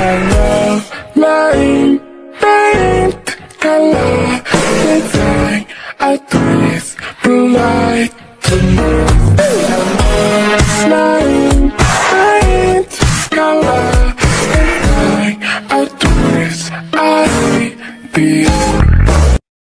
love line paint color design I twist blue light to move line paint color